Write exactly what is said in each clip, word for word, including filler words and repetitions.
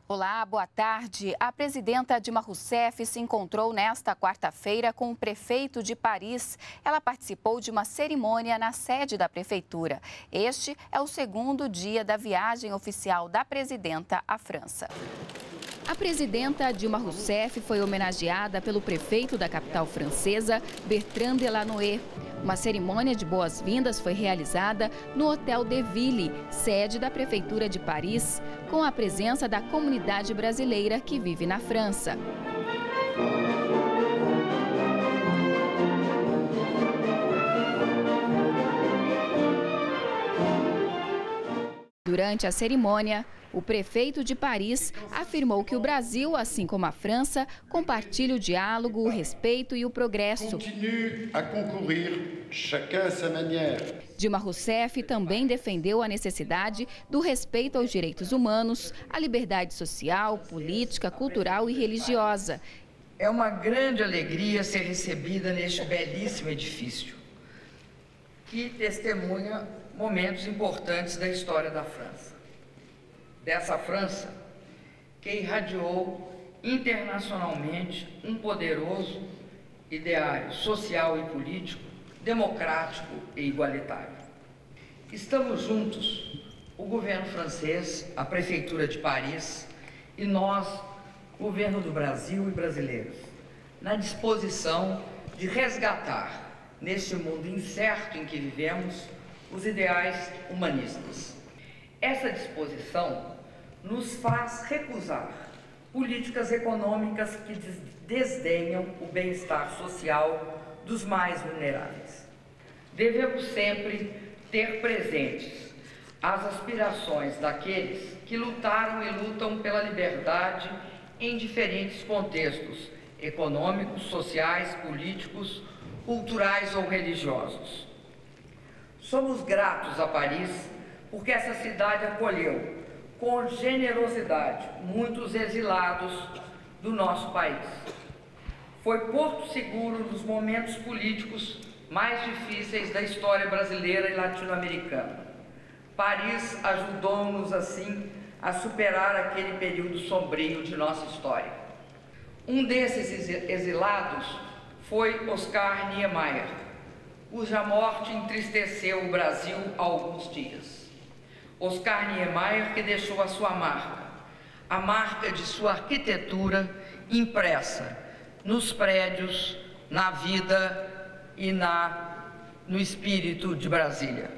Olá, boa tarde. A presidenta Dilma Rousseff se encontrou nesta quarta-feira com o prefeito de Paris. Ela participou de uma cerimônia na sede da prefeitura. Este é o segundo dia da viagem oficial da presidenta à França. A presidenta Dilma Rousseff foi homenageada pelo prefeito da capital francesa, Bertrand Delanoë. Uma cerimônia de boas-vindas foi realizada no Hotel de Ville, sede da Prefeitura de Paris, com a presença da comunidade brasileira que vive na França. Durante a cerimônia, o prefeito de Paris afirmou que o Brasil, assim como a França, compartilha o diálogo, o respeito e o progresso. Continue a concourir, chacun à sa manière. Dilma Rousseff também defendeu a necessidade do respeito aos direitos humanos, à liberdade social, política, cultural e religiosa. É uma grande alegria ser recebida neste belíssimo edifício, que testemunha momentos importantes da história da França. Dessa França que irradiou internacionalmente um poderoso ideário social e político, democrático e igualitário. Estamos juntos, o governo francês, a Prefeitura de Paris e nós, governo do Brasil e brasileiros, na disposição de resgatar, neste mundo incerto em que vivemos, os ideais humanistas. Essa disposição nos faz recusar políticas econômicas que desdenham o bem-estar social dos mais vulneráveis. Devemos sempre ter presentes as aspirações daqueles que lutaram e lutam pela liberdade em diferentes contextos econômicos, sociais, políticos, culturais ou religiosos. Somos gratos a Paris porque essa cidade acolheu com generosidade muitos exilados do nosso país. Foi porto seguro nos momentos políticos mais difíceis da história brasileira e latino-americana. Paris ajudou-nos, assim, a superar aquele período sombrio de nossa história. Um desses exilados foi Oscar Niemeyer, cuja morte entristeceu o Brasil há alguns dias. Oscar Niemeyer, que deixou a sua marca, a marca de sua arquitetura impressa nos prédios, na vida e na, no espírito de Brasília.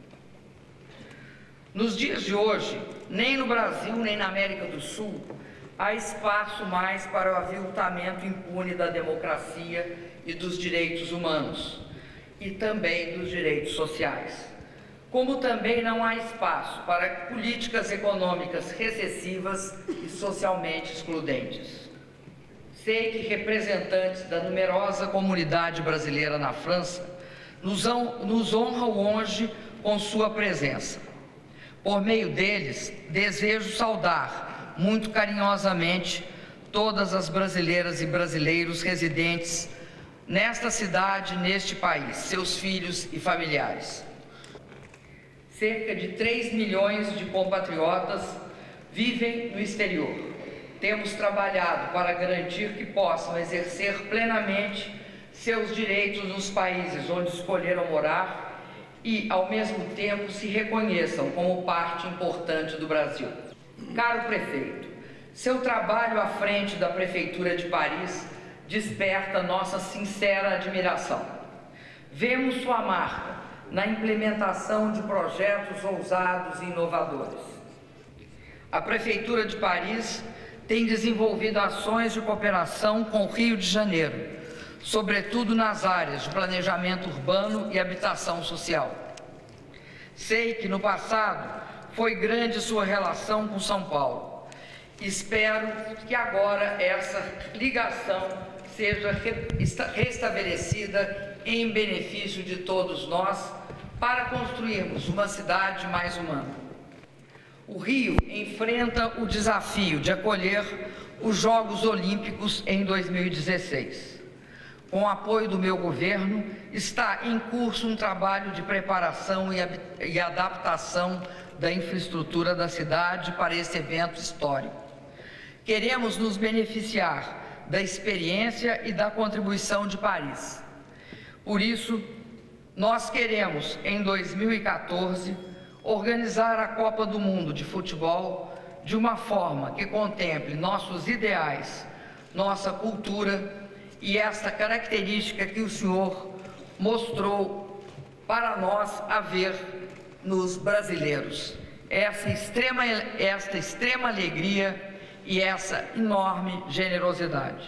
Nos dias de hoje, nem no Brasil nem na América do Sul, há espaço mais para o aviltamento impune da democracia e dos direitos humanos, e também dos direitos sociais. Como também não há espaço para políticas econômicas recessivas e socialmente excludentes. Sei que representantes da numerosa comunidade brasileira na França nos honram hoje com sua presença. Por meio deles, desejo saudar muito carinhosamente todas as brasileiras e brasileiros residentes nesta cidade, neste país, seus filhos e familiares. Cerca de três milhões de compatriotas vivem no exterior. Temos trabalhado para garantir que possam exercer plenamente seus direitos nos países onde escolheram morar e, ao mesmo tempo, se reconheçam como parte importante do Brasil. Caro prefeito, seu trabalho à frente da Prefeitura de Paris desperta nossa sincera admiração. Vemos sua marca na implementação de projetos ousados e inovadores. A Prefeitura de Paris tem desenvolvido ações de cooperação com o Rio de Janeiro, sobretudo nas áreas de planejamento urbano e habitação social. Sei que no passado foi grande sua relação com São Paulo. Espero que agora essa ligação seja restabelecida em benefício de todos nós, para construirmos uma cidade mais humana. O Rio enfrenta o desafio de acolher os Jogos Olímpicos em dois mil e dezesseis. Com o apoio do meu governo, está em curso um trabalho de preparação e adaptação da infraestrutura da cidade para esse evento histórico. Queremos nos beneficiar da experiência e da contribuição de Paris. Por isso, nós queremos, em dois mil e quatorze, organizar a Copa do Mundo de futebol de uma forma que contemple nossos ideais, nossa cultura e essa característica que o senhor mostrou para nós haver nos brasileiros. Essa extrema, esta extrema alegria e essa enorme generosidade.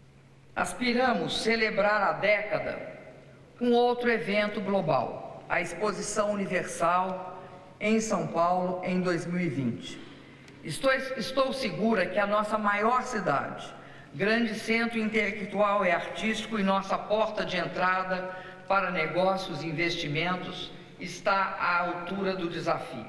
Aspiramos celebrar a década com outro evento global, a Exposição Universal em São Paulo em dois mil e vinte. Estou, estou segura que a nossa maior cidade, grande centro intelectual e artístico e nossa porta de entrada para negócios e investimentos, está à altura do desafio.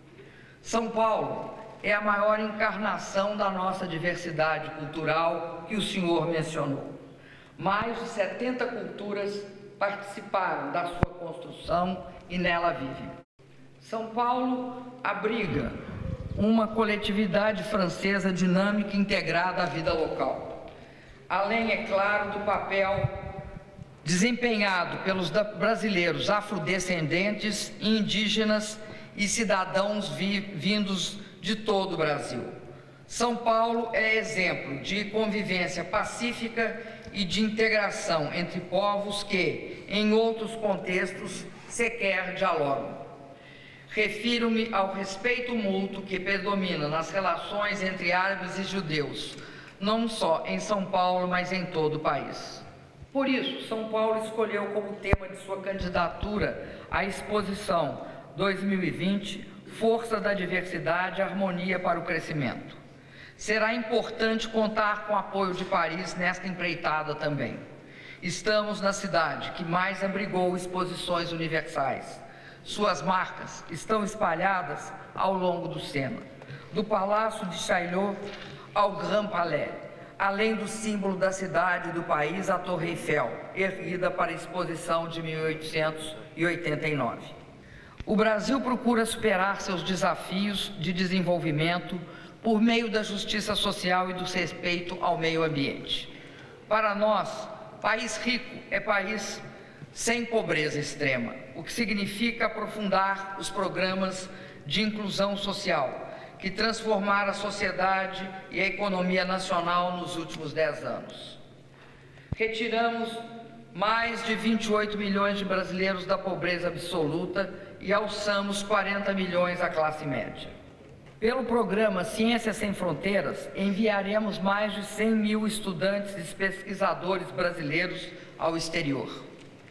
São Paulo é a maior encarnação da nossa diversidade cultural que o senhor mencionou. Mais de setenta culturas participaram da sua construção e nela vivem. São Paulo abriga uma coletividade francesa dinâmica e integrada à vida local. Além, é claro, do papel desempenhado pelos brasileiros afrodescendentes, indígenas e cidadãos vi vindos de todo o Brasil. São Paulo é exemplo de convivência pacífica e de integração entre povos que, em outros contextos, sequer dialogam. Refiro-me ao respeito mútuo que predomina nas relações entre árabes e judeus, não só em São Paulo, mas em todo o país. Por isso, São Paulo escolheu como tema de sua candidatura à exposição dois mil e vinte, Força da Diversidade, Harmonia para o Crescimento. Será importante contar com o apoio de Paris nesta empreitada também. Estamos na cidade que mais abrigou exposições universais. Suas marcas estão espalhadas ao longo do Sena, do Palácio de Chaillot ao Grand Palais, além do símbolo da cidade e do país, a Torre Eiffel, erguida para a exposição de mil oitocentos e oitenta e nove. O Brasil procura superar seus desafios de desenvolvimento por meio da justiça social e do respeito ao meio ambiente. Para nós, país rico é país sem pobreza extrema, o que significa aprofundar os programas de inclusão social, que transformaram a sociedade e a economia nacional nos últimos dez anos. Retiramos mais de vinte e oito milhões de brasileiros da pobreza absoluta e alçamos quarenta milhões à classe média. Pelo programa Ciências Sem Fronteiras, enviaremos mais de cem mil estudantes e pesquisadores brasileiros ao exterior.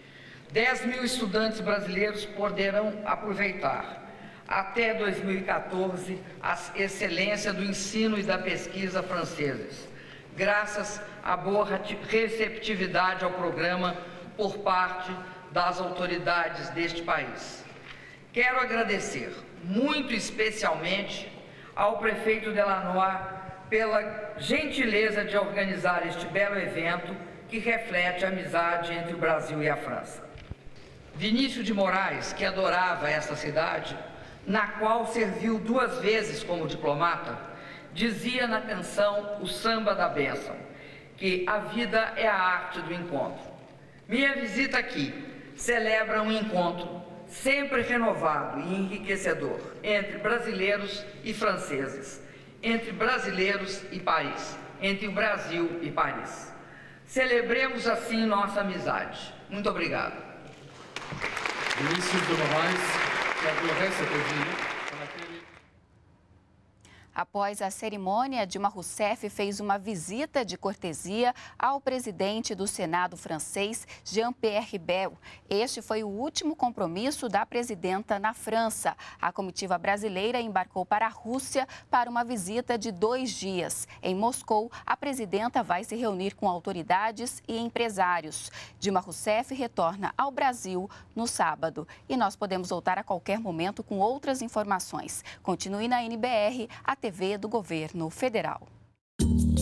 dez mil estudantes brasileiros poderão aproveitar, até dois mil e quatorze, a excelência do ensino e da pesquisa franceses, graças à boa receptividade ao programa por parte das autoridades deste país. Quero agradecer muito especialmente ao prefeito Delanoë pela gentileza de organizar este belo evento que reflete a amizade entre o Brasil e a França. Vinícius de Moraes, que adorava esta cidade, na qual serviu duas vezes como diplomata, dizia na canção O Samba da Bênção, que a vida é a arte do encontro. Minha visita aqui celebra um encontro sempre renovado e enriquecedor entre brasileiros e franceses, entre brasileiros e Paris, entre o Brasil e Paris. Celebremos assim nossa amizade. Muito obrigado. Vinícius de Moraes, que adorait cette ville. Após a cerimônia, Dilma Rousseff fez uma visita de cortesia ao presidente do Senado francês, Jean-Pierre Bel. Este foi o último compromisso da presidenta na França. A comitiva brasileira embarcou para a Rússia para uma visita de dois dias. Em Moscou, a presidenta vai se reunir com autoridades e empresários. Dilma Rousseff retorna ao Brasil no sábado. E nós podemos voltar a qualquer momento com outras informações. Continue na N B R, a T V do Governo Federal.